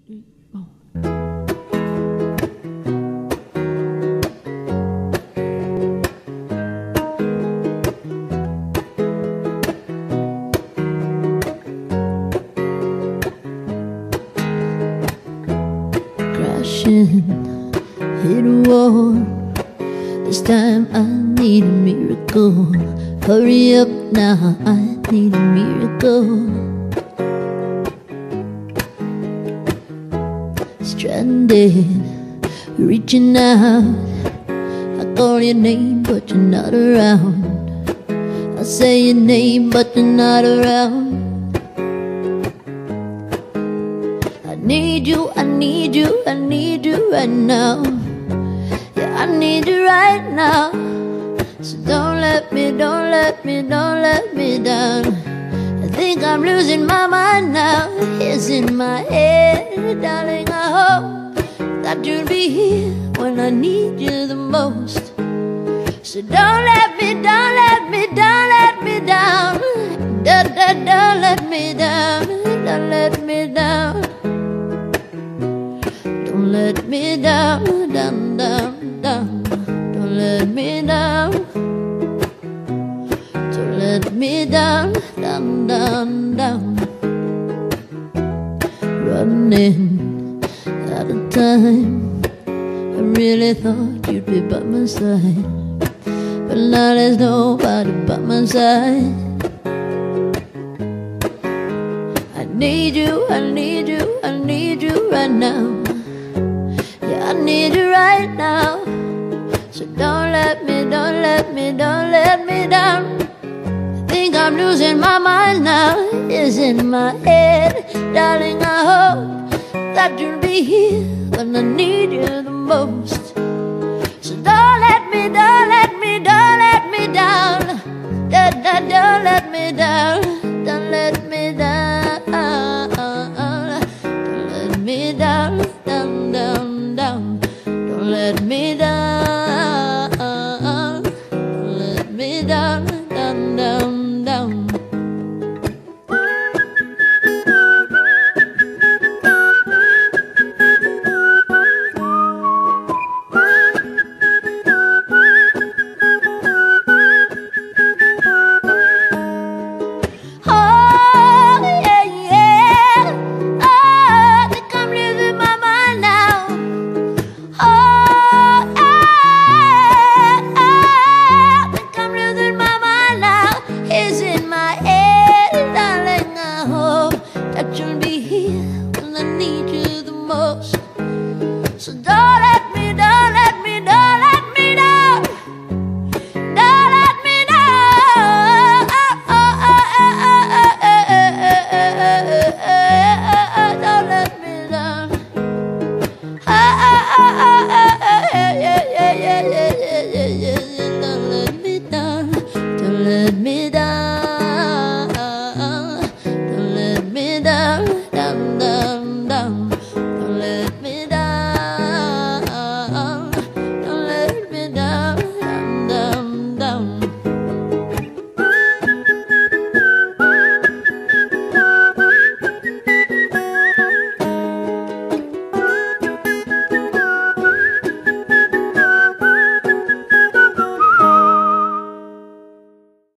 3, 4. Crashing, hit a wall. This time I need a miracle. Hurry up now, I need a miracle. Stranded, reaching out. I call your name but you're not around. I say your name but you're not around. I need you, I need you, I need you right now. Yeah, I need you right now. So don't let me down. I think I'm losing my mind now. It's in my head, darling. I hope that you'll be here when I need you the most. So don't let me down. Don't let me down. Don't let me down. Don't let me down. Don't let me down. Don't let me down. Don't let me down. Running out of time. I really thought you'd be by my side, but now there's nobody by my side. I need you, I need you, I need you right now. Yeah, I need you right now. So don't let me down. I think I'm losing my mind now. It's in my head, darling. I hope that you'll be here when I need you the most.